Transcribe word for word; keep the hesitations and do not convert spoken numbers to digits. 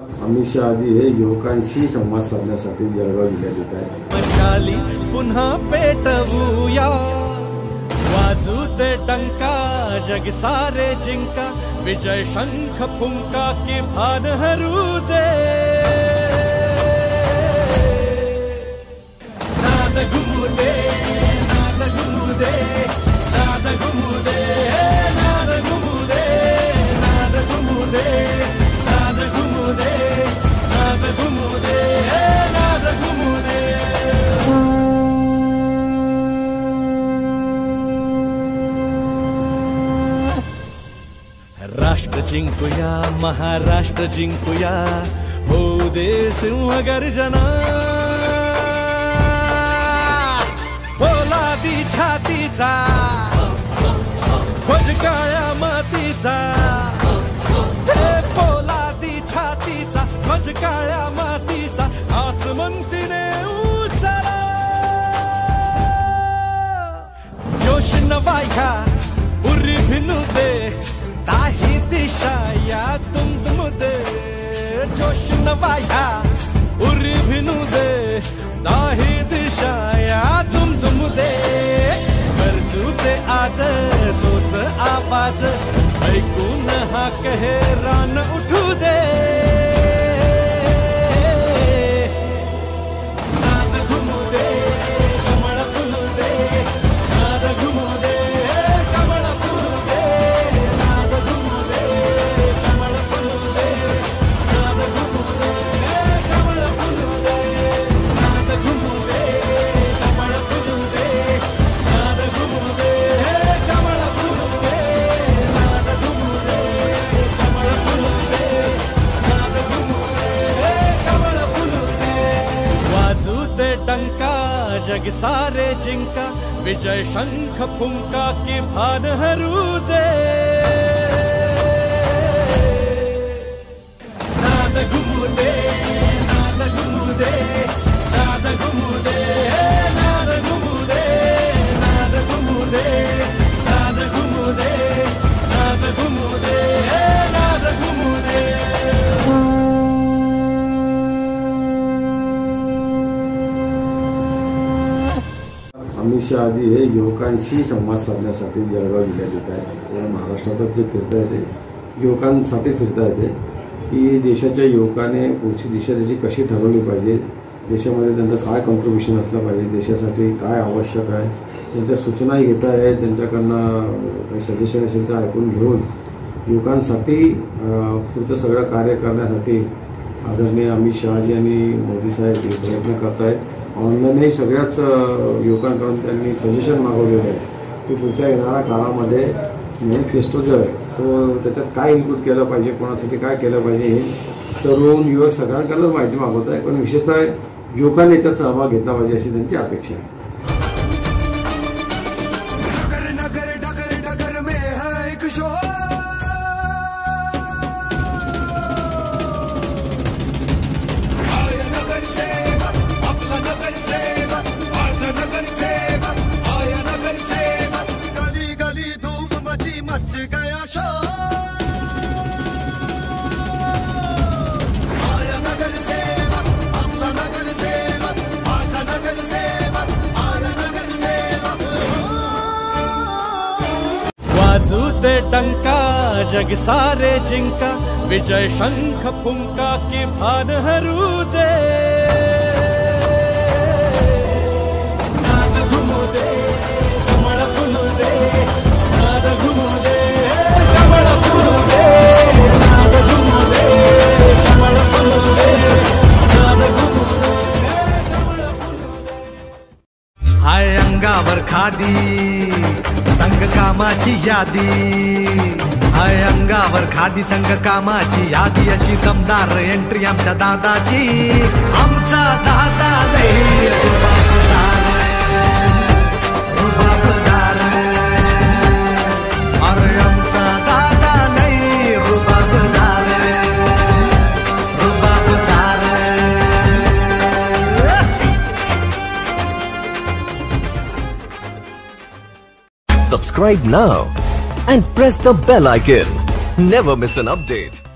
अमित शहाजी हे युवकांशी संवाद साधण्यासाठी जळगाव जिल्ह्यात येत आहेत। मशाली पुन्हा पेटवूया, वाजू दे डंका, जग सारे जिंका, विजय शंख फुंका की भान हरू दे। नाद घुमू दे, नाद घुमू दे, नाद घुमू दे, नाद घुमू दे, नाद घुमू दे, नाद घुमू दे, नाद घुमू दे, नाद घुमू दे। राष्ट्र जिंकुया, महाराष्ट्र जिंकुया, हो दे सिंह गर्जना, पोलादी छातीचा, खोज काळ्या मातीचा, हे पोलादी छातीचा, खोज काळ्या मातीचा, आसमंतीने उचला, जोश नवाया उरी भिनू दे, ताही दिशा या तुम तुम दे, जोश नवाया उरी भिनू दे, ताही दिशा या तुम तुम दे, गरजू दे आज तोच आवाज, ऐकून हा कहे रान उठू दे। नाद घुमू दे, कमळ फुलू दे, नाद घुमू दे, कमळ फुलू दे, नाद घुमू दे, कमळ फुलू दे, नाद घुमू दे, कमळ फुलू दे, नाद घुमू दे, कमळ फुलू दे, नाद घुमू दे, कमळ फुलू दे, नाद घुमू दे, कमळ फुलू दे, नाद घुमू दे, कमळ फुलू दे। वाजू दे डंका, जग सारे जिंका, विजय शंख फुंका की भान हरू दे। नाद घुमू दे, नाद घुमू दे, नाद घुमू दे, नाद घुमू दे, नाद घुमू दे, नाद घुमू दे, नाद घुमू दे, नाद घुमू दे। अमित शहाजी हे युवकांशी संवाद साधण्यासाठी जळगाव जिल्ह्यात येत आहेत। महाराष्ट्रात जे फिरता येते युवकांसाठी फिरता येते की देशाच्या युवकाने पुढची दिशा त्याची कशी ठरवली पाहिजे, देशामध्ये त्यांचं काय कॉन्ट्रीब्युशन असलं पाहिजे, देशासाठी काय आवश्यक आहे, त्यांच्या सूचनाही घेता आहेत, त्यांच्याकडनं काही सजेशन असेल तर ऐकून घेऊन युवकांसाठी पुढचं सगळं कार्य करण्यासाठी आदरणीय अमित शहाजी आणि मोदी साहेब हे प्रयत्न करत आहेत। ऑनलाईनही सगळ्याच युवकांकडून त्यांनी सजेशन मागवलेलं आहे की पुढच्या येणाऱ्या काळामध्ये मॅनिफेस्टो जो आहे तो त्याच्यात काय इन्क्लूड केलं पाहिजे, कोणासाठी काय केलं पाहिजे, हे तरुण युवक सगळ्यांकडून माहिती मागवत आहे, पण विशेषतः युवकांनी याच्यात सहभाग घेतला पाहिजे अशी त्यांची अपेक्षा आहे। वाजू दे डंका, जग सारे जिंका, विजय शंख फुंका की भान हरू दे। नाद घुमू दे, कमळ फुलू दे, नाद घुमू दे, कमळ फुलू दे, नाद घुमू दे, कमळ फुलू दे, नाद घुमू दे, कमळ फुलू दे। हाय अंगावर खादी, संग कामाची यादी, हाय अंगावर खादी संग कामाची यादी, अशी दमदार एंट्री आमच्या दादाची, आमचा दादा लई रुबाबदार, रुबाबदार, अरे आमचा दादा लई रुबाबदार, रुबाबदार। Subscribe now and press the bell icon. Never miss an update.